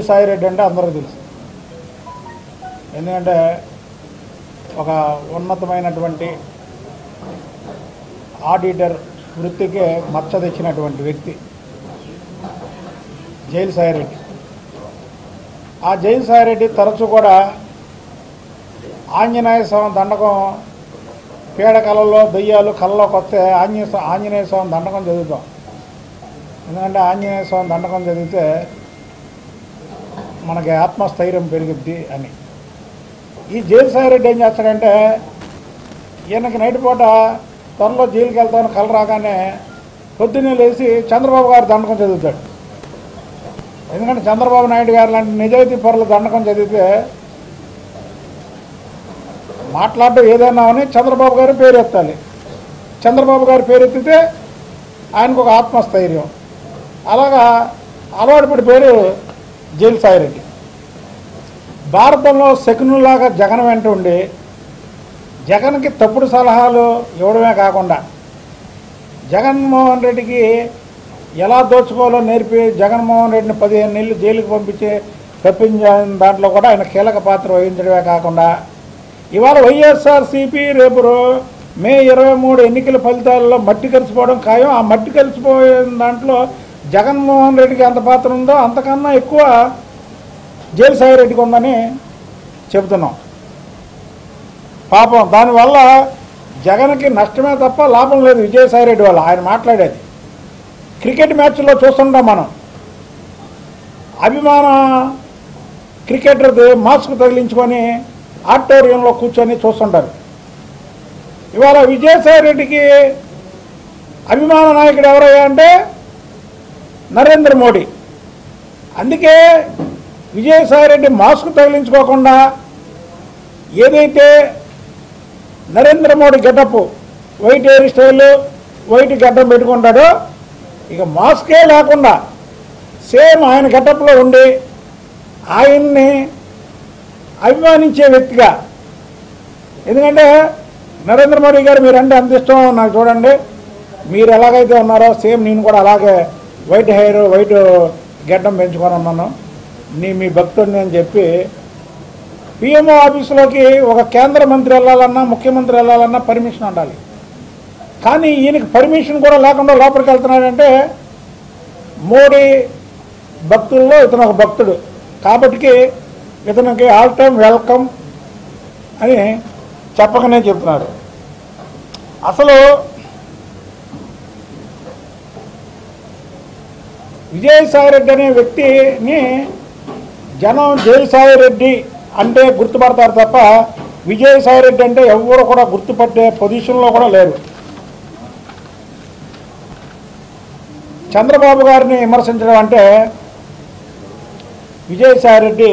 సాయిరెడ్డి అంటే అందరికీ తెలుసు. ఎందుకంటే ఒక ఉన్నతమైనటువంటి ఆడిటర్ వృత్తికి మచ్చ తెచ్చినటువంటి వ్యక్తి జైలు సాయిరెడ్డి. ఆ జైలు సాయిరెడ్డి తరచూ కూడా ఆంజనేయ స్వామి దండకం పీడకలలో దెయ్యాలు కళ్ళలోకి వస్తే ఆంజనేయ స్వామి దండకం చదువుతాం. ఎందుకంటే ఆంజనేయ స్వామి దండకం చదివితే మనకి ఆత్మస్థైర్యం పెరుగుద్ది అని. ఈ జైలు సాయిరెడ్డి ఏం చేస్తాడంటే ఈయనకి నైట్ పూట త్వరలో జైలుకి వెళ్తాను కళ్ళు రాగానే పొద్దున్నే లేచి చంద్రబాబు గారు దండకం చదువుతాడు. ఎందుకంటే చంద్రబాబు నాయుడు గారు లాంటి నిజాయితీ పరుల దండకం చదివితే మాట్లాడడం ఏదైనా అని చంద్రబాబు గారు పేరు ఎత్తాలి. చంద్రబాబు గారు పేరు ఎత్తితే ఆయనకు ఒక ఆత్మస్థైర్యం. అలాగా అలవాటు పడిపోయాడు జైలు సాయిరెడ్డి. భారతంలో శకునులాగా జగన్ వెంట ఉండి జగన్కి తప్పుడు సలహాలు ఇవ్వడమే కాకుండా జగన్మోహన్ రెడ్డికి ఎలా దోచుకోవాలో నేర్పి జగన్మోహన్ రెడ్డిని 15 నెలలు జైలుకి పంపించి తప్పించిన దాంట్లో కూడా ఆయన కీలక పాత్ర వహించడమే కాకుండా ఇవాళ వైఎస్ఆర్సీపీ రేపు మే 23 ఎన్నికల ఫలితాలలో మట్టి కలిసిపోవడం ఖాయం. ఆ మట్టి కలిసిపోయిన దాంట్లో జగన్మోహన్ రెడ్డికి ఎంత పాత్ర ఉందో అంతకన్నా ఎక్కువ జైలు సాయిరెడ్డికి ఉందని చెబుతున్నాం. పాపం దానివల్ల జగన్కి నష్టమే తప్ప లాభం లేదు. విజయసాయిరెడ్డి వల్ల ఆయన మాట్లాడేది క్రికెట్ మ్యాచ్లో చూస్తుంటాం మనం. అభిమాన క్రికెటర్ది మాస్క్ తగిలించుకొని ఆడిటోరియంలో కూర్చొని చూస్తుంటారు. ఇవాళ విజయసాయిరెడ్డికి అభిమాన నాయకుడు ఎవరయ్యా అంటే నరేంద్ర మోడీ. అందుకే విజయసాయిరెడ్డి మాస్క్ తగిలించుకోకుండా ఏదైతే Narendra Modi getup white hair style white గడ్డం పెట్టుకుంటాడో ఇక మాస్కే లేకుండా సేమ్ ఆయన గెటప్లో ఉండి ఆయన్ని అభిమానించే వ్యక్తిగా. ఎందుకంటే నరేంద్ర మోడీ గారు మీరంటే అంత ఇష్టం నాకు, చూడండి మీరు ఎలాగైతే ఉన్నారో సేమ్ నేను కూడా అలాగే వైట్ హెయిర్ వైట్ గడ్డం పెంచుకొని ఉన్నాను, మీ భక్తుడిని అని చెప్పి పిఎంఓ ఆఫీసులోకి ఒక కేంద్ర మంత్రి వెళ్ళాలన్నా ముఖ్యమంత్రి వెళ్ళాలన్నా పర్మిషన్ ఉండాలి. కానీ ఈయనకి పర్మిషన్ కూడా లేకుండా లోపలికి వెళ్తున్నాడంటే మోడీ భక్తుల్లో ఇతను ఒక భక్తుడు కాబట్టి ఇతనికి ఆల్ టైమ్ వెల్కమ్ అని చెప్పకనే చెప్తున్నారు. అసలు విజయసాయిరెడ్డి అనే వ్యక్తిని జనం జైలు సాయిరెడ్డి అంటే గుర్తుపడతారు తప్ప విజయసాయిరెడ్డి అంటే ఎవరు కూడా గుర్తుపట్టే పొజిషన్లో కూడా లేరు. చంద్రబాబు గారిని విమర్శించడం అంటే విజయసాయిరెడ్డి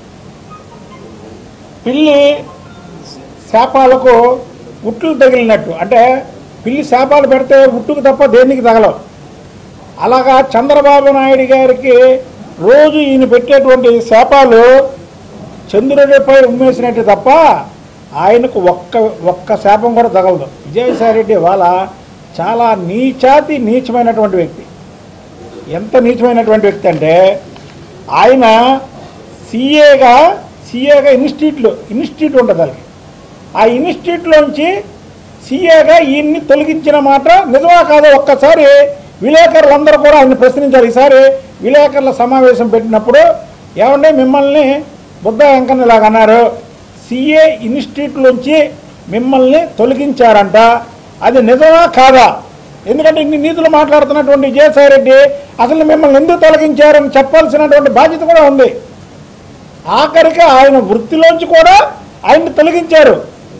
పిల్లి శాపాలకు ఉట్లు తగిలినట్టు, అంటే పిల్లి శాపాలు పెడితే ఉట్టుకు తప్ప దేనికి తగలవు. అలాగా చంద్రబాబు నాయుడు గారికి రోజు ఈయన పెట్టేటువంటి శాపాలు చంద్రుడిపై ఉమ్మేసినట్టు తప్ప ఆయనకు ఒక్క శాపం కూడా తగలదు. విజయసాయిరెడ్డి వాళ్ళ చాలా నీచమైనటువంటి వ్యక్తి. ఎంత నీచమైనటువంటి వ్యక్తి అంటే ఆయన సీఏగా ఇన్స్టిట్యూట్ ఉంటుంది వాళ్ళకి. ఆ ఇన్స్టిట్యూట్లోంచి సీఏగా ఈయన్ని తొలగించిన మాట నిజమా కాదో ఒక్కసారి విలేకరులందరూ కూడా ఆయన ప్రశ్నించారు. ఈసారి విలేకరుల సమావేశం పెట్టినప్పుడు ఏమంటే మిమ్మల్ని బుద్ధ వెంకన్న ఇలాగ అన్నారు, సిఏ ఇన్స్టిట్యూట్లోంచి మిమ్మల్ని తొలగించారంట, అది నిజమా కాదా? ఎందుకంటే ఇన్ని నీతులు మాట్లాడుతున్నటువంటి విజయసాయిరెడ్డి అసలు మిమ్మల్ని ఎందుకు తొలగించారని చెప్పాల్సినటువంటి బాధ్యత కూడా ఉంది. ఆఖరికి ఆయన వృత్తిలోంచి కూడా ఆయన్ని తొలగించారు.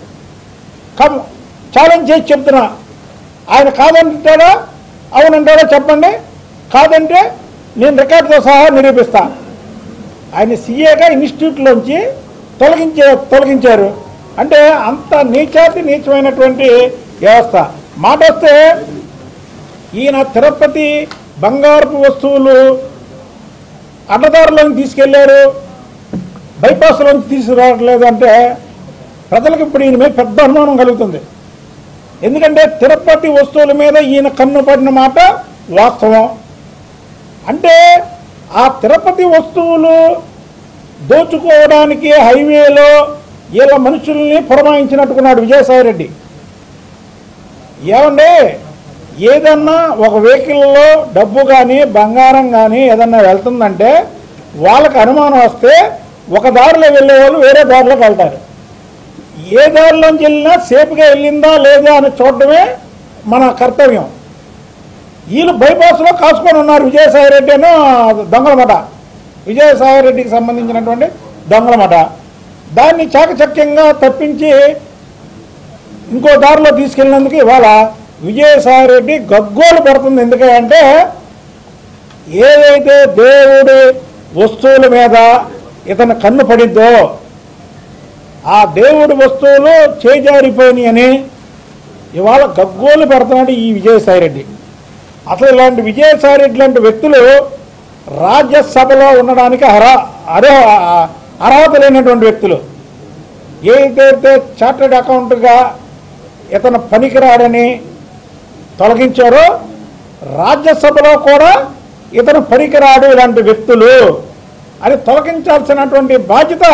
ఛాలెంజ్ చేసి చెప్తున్నా, ఆయన కాదంటాడా అవునంటాడో చెప్పండి, కాదంటే నేను రికార్డుతో సహా నిరూపిస్తా. ఆయన సీఏగా ఇన్స్టిట్యూట్లోంచి తొలగించారు అంటే అంత నీచమైనటువంటి వ్యవస్థ. మాట వస్తే ఈయన తిరుపతి బంగారపు వస్తువులు అడ్డదారులోకి తీసుకెళ్లారు, బైపాస్లోంచి తీసుకురావట్లేదు అంటే ప్రజలకు ఇప్పుడు ఈయన మీద పెద్ద అనుమానం కలుగుతుంది. ఎందుకంటే తిరుపతి వస్తువుల మీద ఈయన కన్ను పడిన మాట వాస్తవం. అంటే ఆ తిరుపతి వస్తువులు దోచుకోవడానికి హైవేలో వీళ్ళ మనుషుల్ని పురమాయించినట్టుకున్నాడు విజయసాయిరెడ్డి. ఏమండి, ఏదన్నా ఒక వెహికల్లో డబ్బు కానీ బంగారం కానీ ఏదన్నా వెళ్తుందంటే వాళ్ళకి అనుమానం వస్తే ఒక దారిలో వెళ్ళే వాళ్ళు వేరే దారిలోకి వెళ్తారు. ఏ దారిలోంచి వెళ్ళినా సేఫ్గా వెళ్ళిందా లేదా అని చూడటమే మన కర్తవ్యం. వీళ్ళు బైపాస్లో కాసుకొని ఉన్నారు. విజయసాయిరెడ్డి అని దొంగలమట, విజయసాయిరెడ్డికి సంబంధించినటువంటి దొంగలమట. దాన్ని చాకచక్యంగా తప్పించి ఇంకో దారిలో తీసుకెళ్ళినందుకు ఇవాళ విజయసాయిరెడ్డి గగ్గోలు పడుతుంది. ఎందుకంటే ఏదైతే దేవుడి వస్తువుల మీద ఇతను కన్ను పడిద్దో ఆ దేవుడి వస్తువులు చేజారిపోయినాయి అని ఇవాళ గగ్గోలు పెడుతున్నాడు ఈ విజయసాయిరెడ్డి. అసలు ఇలాంటి విజయసాయిరెడ్డి లాంటి వ్యక్తులు రాజ్యసభలో ఉండడానికి అర్హత లేనటువంటి వ్యక్తులు. ఏదైతే చార్టెడ్ అకౌంట్గా ఇతను పనికిరాడని తొలగించారో రాజ్యసభలో కూడా ఇతను పనికిరాడు ఇలాంటి వ్యక్తులు అని తొలగించాల్సినటువంటి బాధ్యత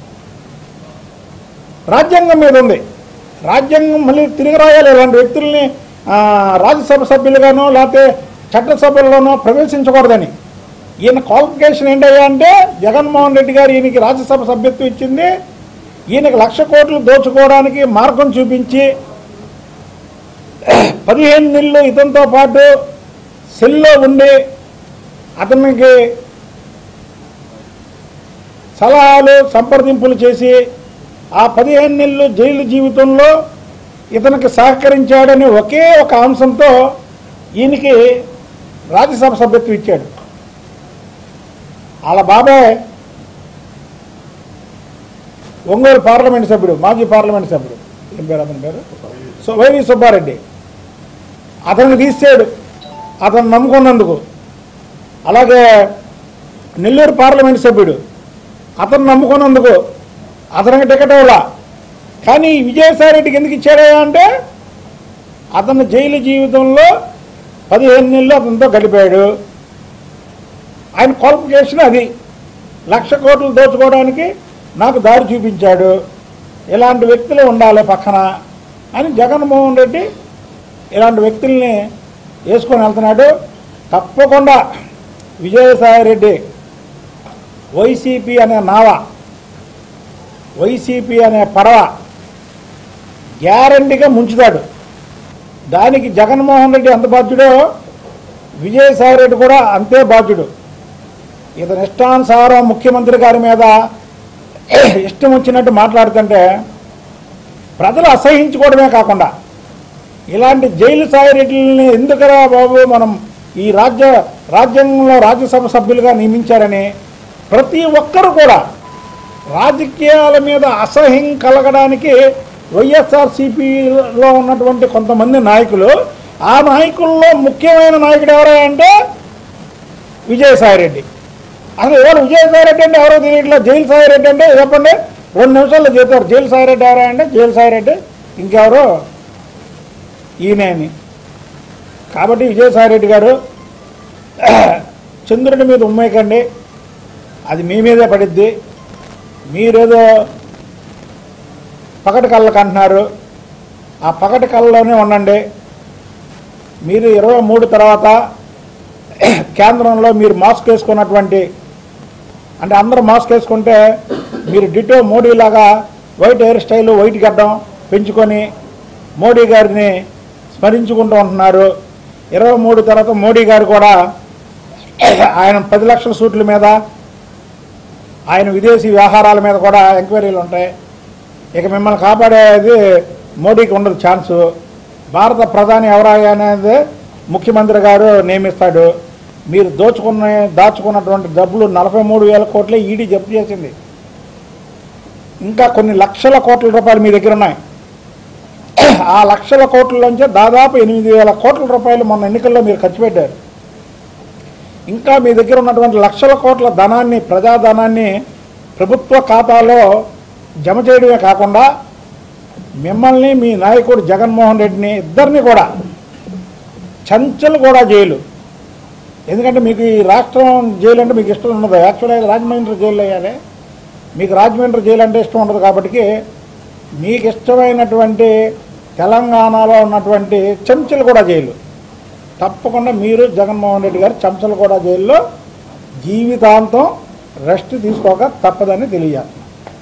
రాజ్యాంగం మీద ఉంది. రాజ్యాంగం మళ్ళీ తిరిగి రాయాలి. ఇలాంటి వ్యక్తుల్ని రాజ్యసభ సభ్యులుగానో లేకపోతే చట్టసభల్లోనో ప్రవేశించకూడదని. ఈయన క్వాలిఫికేషన్ ఏంటయ్యా అంటే జగన్మోహన్ రెడ్డి గారు ఈయనకి రాజ్యసభ సభ్యత్వం ఇచ్చింది, ఈయనకి 1,00,000 కోట్లు దోచుకోవడానికి మార్గం చూపించి 15 నెలలు ఇతనితో పాటు సెల్లో ఉండి అతనికి సలహాలు సంప్రదింపులు చేసి ఆ 15 నెలలు జైలు జీవితంలో ఇతనికి సహకరించాడని ఒకే ఒక అంశంతో ఈయనకి రాజ్యసభ సభ్యత్వం ఇచ్చాడు. వాళ్ళ బాబాయ్ ఒంగోలు పార్లమెంట్ సభ్యుడు, మాజీ పార్లమెంట్ సభ్యుడు, ఏం పేరు అతని పేరు, వైవి సుబ్బారెడ్డి, అతన్ని తీసాడు అతను నమ్ముకున్నందుకు. అలాగే నెల్లూరు పార్లమెంట్ సభ్యుడు అతను నమ్ముకున్నందుకు అతనికి టికెట్ ఇవ్వాల. కానీ విజయసాయిరెడ్డికి ఎందుకు ఇచ్చాడా అంటే అతను జైలు జీవితంలో 15 నెలలు అతనితో గడిపాడు. ఆయన క్వాలిఫికేషన్ అది. 1,00,000 కోట్లు దోచుకోవడానికి నాకు దారి చూపించాడు. ఇలాంటి వ్యక్తులు ఉండాలి పక్కన అని జగన్మోహన్ రెడ్డి ఇలాంటి వ్యక్తుల్ని వేసుకొని వెళ్తున్నాడు. తప్పకుండా విజయసాయిరెడ్డి వైసీపీ అనే నావ, వైసీపీ అనే పడవ గ్యారంటీగా ముంచుతాడు. దానికి జగన్మోహన్ రెడ్డి ఎంత బాధ్యుడో విజయసాయిరెడ్డి కూడా అంతే బాధ్యుడు. ఇతని ఇష్టానుసారం ముఖ్యమంత్రి గారి మీద ఇష్టం వచ్చినట్టు మాట్లాడుతుంటే ప్రజలు అసహించుకోవడమే కాకుండా ఇలాంటి జైలు సాయిరెడ్డిని ఎందుకురా బాబు మనం ఈ రాజ్యాంగంలో రాజ్యసభ సభ్యులుగా నియమించారని ప్రతి ఒక్కరు కూడా రాజకీయాల మీద అసహ్యం కలగడానికి వైఎస్ఆర్సీపీలో ఉన్నటువంటి కొంతమంది నాయకులు, ఆ నాయకుల్లో ముఖ్యమైన నాయకుడు ఎవరా అంటే విజయసాయిరెడ్డి. అసలు ఎవరు విజయసాయిరెడ్డి అంటే ఎవరో తెలియట్లా. జైలు సాయిరెడ్డి అంటే చెప్పండి, 2 నిమిషాల్లో చెప్తారు జైలు సాయిరెడ్డి ఎవరా అంటే జైలు సాయిరెడ్డి ఇంకెవరో ఈయన అని. కాబట్టి విజయసాయిరెడ్డి గారు చంద్రుడి మీద ఉమ్మేయకండి, అది మీ మీదే పడిద్ది. మీరేదో పకటి కళ్ళకు అంటున్నారు, ఆ పకటి కళ్ళలోనే ఉండండి. మీరు 23 తర్వాత కేంద్రంలో మీరు మాస్క్ వేసుకున్నటువంటి, అంటే అందరూ మాస్క్ వేసుకుంటే మీరు డిటో మోడీలాగా వైట్ హెయిర్ స్టైలు, వైట్ గడ్డం పెంచుకొని మోడీ గారిని స్మరించుకుంటూ ఉంటున్నారు. 23 తర్వాత మోడీ గారు కూడా ఆయన 10 లక్షల సూట్ల మీద, ఆయన విదేశీ వ్యవహారాల మీద కూడా ఎంక్వైరీలు ఉంటాయి. ఇక మిమ్మల్ని కాపాడేది మోడీకి ఉండదు ఛాన్సు. భారత ప్రధాని ఎవరాయి అనేది ముఖ్యమంత్రి గారు నియమిస్తాడు. మీరు దాచుకున్నటువంటి డబ్బులు 43,000 కోట్లే ఈడీ జప్తు చేసింది. ఇంకా కొన్ని లక్షల కోట్ల రూపాయలు మీ దగ్గర ఉన్నాయి. ఆ లక్షల కోట్లలోంచి దాదాపు 8,000 కోట్ల రూపాయలు మొన్న ఎన్నికల్లో మీరు ఖర్చు పెట్టారు. ఇంకా మీ దగ్గర ఉన్నటువంటి లక్షల కోట్ల ధనాన్ని, ప్రజాధనాన్ని ప్రభుత్వ ఖాతాలో జమ చేయడమే కాకుండా మిమ్మల్ని, మీ నాయకుడు జగన్మోహన్ రెడ్డిని ఇద్దరిని కూడా చంచల్ కూడా జైలు, ఎందుకంటే మీకు ఈ రాష్ట్రం జైలు అంటే మీకు ఇష్టం ఉండదు. యాక్చువల్గా రాజమండ్రి జైలు వేయాలి. మీకు రాజమండ్రి జైలు అంటే ఇష్టం ఉండదు. కాబట్టి మీకు ఇష్టమైనటువంటి తెలంగాణలో ఉన్నటువంటి చెంచలగూడ జైలు తప్పకుండా మీరు జగన్మోహన్ రెడ్డి గారు చెంచలగూడ జైల్లో జీవితాంతం రెస్ట్ తీసుకోక తప్పదని తెలియాలి.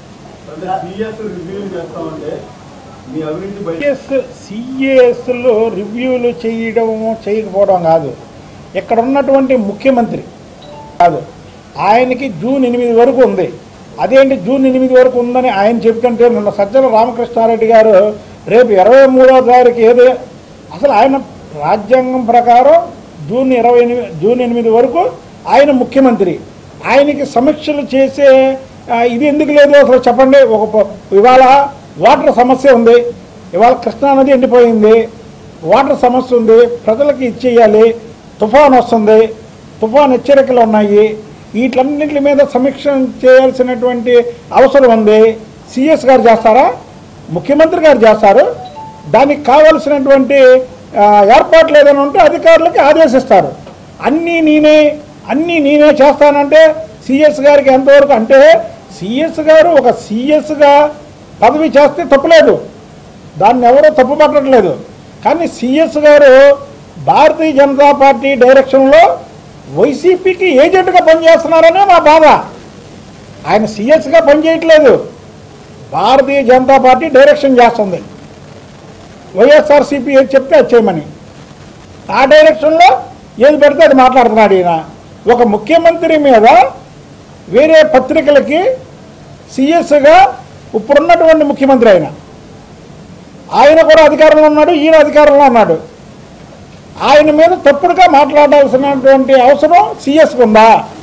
సిఏఎస్లో రివ్యూలు చేయకపోవడం కాదు, ఇక్కడ ఉన్నటువంటి ముఖ్యమంత్రి కాదు, ఆయనకి జూన్ 8 వరకు ఉంది. అదేంటి జూన్ 8 వరకు ఉందని ఆయన చెప్తుంటే నిన్న సజ్జల రామకృష్ణారెడ్డి గారు రేపు 23వ తారీఖు ఏదో అసలు ఆయన రాజ్యాంగం ప్రకారం జూన్ 8 వరకు ఆయన ముఖ్యమంత్రి. ఆయనకి సమీక్షలు చేసే ఇది ఎందుకు లేదు అసలు చెప్పండి. ఇవాళ వాటర్ సమస్య ఉంది, ఇవాళ కృష్ణానది ఎండిపోయింది, వాటర్ సమస్య ఉంది, ప్రజలకు ఇచ్చేయాలి, తుఫాన్ వస్తుంది, తుఫాన్ హెచ్చరికలు ఉన్నాయి, వీటన్నింటి మీద సమీక్ష చేయాల్సినటువంటి అవసరం ఉంది. సిఎస్ గారు చేస్తారా? ముఖ్యమంత్రి గారు చేస్తారు. దానికి కావలసినటువంటి ఏర్పాట్లు ఏదైనా ఉంటే అధికారులకి ఆదేశిస్తారు. అన్నీ నేనే చేస్తానంటే సిఎస్ గారికి ఎంతవరకు అంటే సిఎస్ గారు ఒక సిఎస్గా పదవి చేస్తే తప్పులేదు, దాన్ని ఎవరూ తప్పు పట్టట్లేదు. కానీ సిఎస్ గారు భారతీయ జనతా పార్టీ డైరెక్షన్లో వైసీపీకి ఏజెంట్గా పనిచేస్తున్నారనే మా బాధ. ఆయన సిఎస్గా పనిచేయట్లేదు, భారతీయ జనతా పార్టీ డైరెక్షన్ చేస్తుంది. వైఎస్ఆర్సీపీ ఏది చెప్తే అది చేయమని ఆ డైరెక్షన్లో ఏది పెడితే అది మాట్లాడుతున్నాడు ఈయన. ఒక ముఖ్యమంత్రి మీద వేరే పత్రికలకి సిఎస్గా ఇప్పుడున్నటువంటి ముఖ్యమంత్రి ఆయన కూడా అధికారంలో ఉన్నాడు, ఈయన అధికారంలో ఉన్నాడు. ఆయన మీద తప్పుడుగా మాట్లాడాల్సినటువంటి అవసరం సిఎస్కి ఉందా?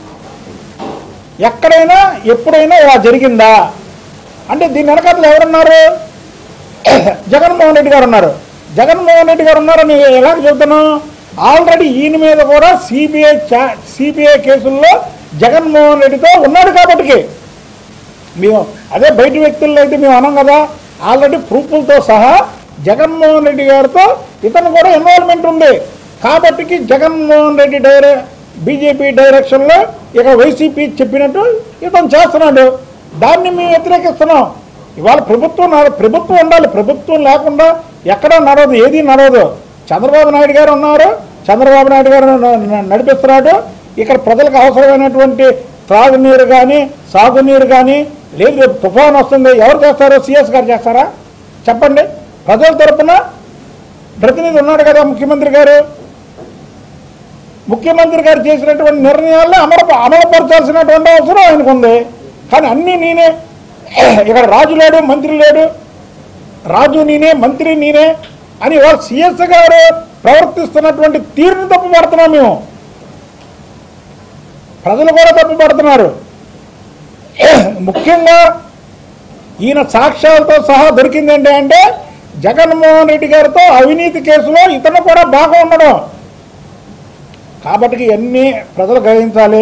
ఎక్కడైనా ఎప్పుడైనా ఇలా జరిగిందా అంటే దీని వెనకాల ఎవరున్నారు? జగన్మోహన్ రెడ్డి గారు ఉన్నారు. జగన్మోహన్ రెడ్డి గారు ఉన్నారని ఎలా చెబుతాను? ఆల్రెడీ ఈయన మీద కూడా సిబిఐ కేసుల్లో జగన్మోహన్ రెడ్డితో ఉన్నాడు. కాబట్టి మేము అదే బయట వ్యక్తుల్లో అయితే మేము అన్నాం కదా, ఆల్రెడీ ప్రూఫ్లతో సహా జగన్మోహన్ రెడ్డి గారితో ఇతను కూడా ఇన్వాల్వ్మెంట్ ఉంది. కాబట్టి జగన్మోహన్ రెడ్డి బీజేపీ డైరెక్షన్లో ఇక వైసీపీ చెప్పినట్టు ఇతను చేస్తున్నాడు. దాన్ని మేము వ్యతిరేకిస్తున్నాం. ఇవాళ ప్రభుత్వం ఉండాలి, ప్రభుత్వం లేకుండా ఎక్కడ నడవదు, ఏది నడవదు. చంద్రబాబు నాయుడు గారు ఉన్నారు, చంద్రబాబు నాయుడు గారు నడిపిస్తున్నాడు. ఇక్కడ ప్రజలకు అవసరమైనటువంటి త్రాగునీరు కానీ సాగునీరు కానీ లేదు. రేపు తుఫాన్ వస్తుంది, ఎవరు చేస్తారో? సిఎస్ గారు చేస్తారా? చెప్పండి. ప్రజల తరఫున ప్రతినిధి ఉన్నాడు కదా ముఖ్యమంత్రి గారు. ముఖ్యమంత్రి గారు చేసినటువంటి నిర్ణయాలను అమలుపరచాల్సినటువంటి అవసరం ఆయనకు ఉంది. కానీ అన్నీ నేనే, ఇక్కడ రాజు లేడు, మంత్రి లేడు, రాజు నేనే, మంత్రి నేనే అని వాళ్ళు సిఎస్ గారు ప్రవర్తిస్తున్నటువంటి తీరును తప్పుపడుతున్నాం మేము. ప్రజలు కూడా తప్పుపడుతున్నారు. ముఖ్యంగా ఈయన సాక్ష్యాలతో సహా దొరికింది అంటే జగన్మోహన్ రెడ్డి గారితో అవినీతి కేసులో ఇతను కూడా బాగా ఉండడం. కాబట్టి ఇవన్నీ ప్రజలు గ్రహించాలి.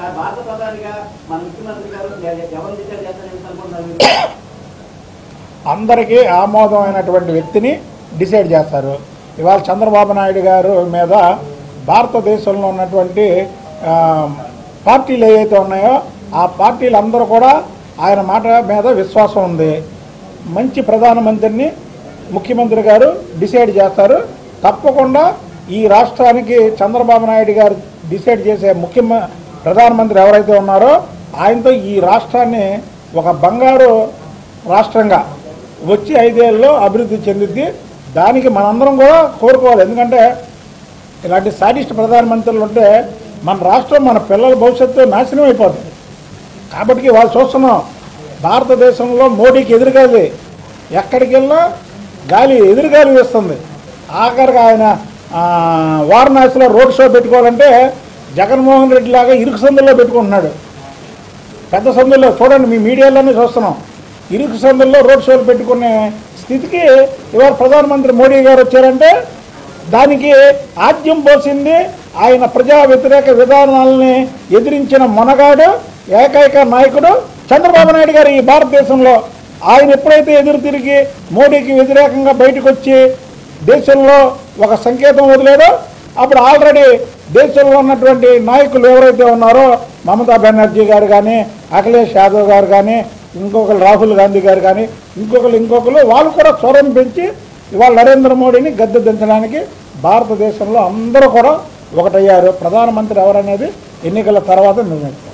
అందరికీ ఆమోదమైనటువంటి వ్యక్తిని డిసైడ్ చేస్తారు. ఇవాళ చంద్రబాబు నాయుడు గారు మీద భారతదేశంలో ఉన్నటువంటి పార్టీలు ఏవైతే ఉన్నాయో ఆ పార్టీలు అందరూ కూడా ఆయన మాట మీద విశ్వాసం ఉంది. మంచి ప్రధానమంత్రిని ముఖ్యమంత్రి గారు డిసైడ్ చేస్తారు. తప్పకుండా ఈ రాష్ట్రానికి చంద్రబాబు నాయుడు గారు డిసైడ్ చేసే ప్రధానమంత్రి ఎవరైతే ఉన్నారో ఆయనతో ఈ రాష్ట్రాన్ని ఒక బంగారు రాష్ట్రంగా వచ్చి 5 ఏళ్ళలో అభివృద్ధి చెందిద్ది. దానికి మనందరం కూడా కోరుకోవాలి. ఎందుకంటే ఇలాంటి సాడిస్ట్ ప్రధానమంత్రులు ఉంటే మన రాష్ట్రం, మన పిల్లల భవిష్యత్తు నాశనం అయిపోతుంది. కాబట్టి వాళ్ళు చూస్తున్నాం, భారతదేశంలో మోడీకి ఎదురుగాలి, ఎక్కడికి వెళ్ళినా గాలి ఎదురుగాలి వేస్తుంది. ఆఖరికి ఆయన వారణాసిలో రోడ్ షో పెట్టుకోవాలంటే జగన్మోహన్ రెడ్డి లాగా ఇరుకు సందుల్లో పెట్టుకుంటున్నాడు. పెద్ద సందుల్లో చూడండి, మీ మీడియాలోనే చూస్తున్నాం. ఇరుకు సందుల్లో రోడ్ షోలు పెట్టుకునే స్థితికి ఇవాళ ప్రధానమంత్రి మోడీ గారు వచ్చారంటే దానికి ఆద్యం పోసింది ఆయన ప్రజా వ్యతిరేక విధానాలని ఎదిరించిన మొనగాడు, ఏకైక నాయకుడు చంద్రబాబు నాయుడు గారు ఈ భారతదేశంలో. ఆయన ఎప్పుడైతే ఎదురు తిరిగి మోడీకి వ్యతిరేకంగా బయటకు వచ్చి దేశంలో ఒక సంకేతం వదిలేదో అప్పుడు ఆల్రెడీ దేశంలో ఉన్నటువంటి నాయకులు ఎవరైతే ఉన్నారో మమతా బెనర్జీ గారు కానీ, అఖిలేష్ యాదవ్ గారు కానీ, ఇంకొకరు రాహుల్ గాంధీ గారు కానీ, ఇంకొకరు వాళ్ళు కూడా స్వరం పెంచి ఇవాళ నరేంద్ర మోడీని గద్దె దించడానికి భారతదేశంలో అందరూ కూడా ఒకటయ్యారు. ప్రధానమంత్రి ఎవరనేది ఎన్నికల తర్వాత నిర్ణయం.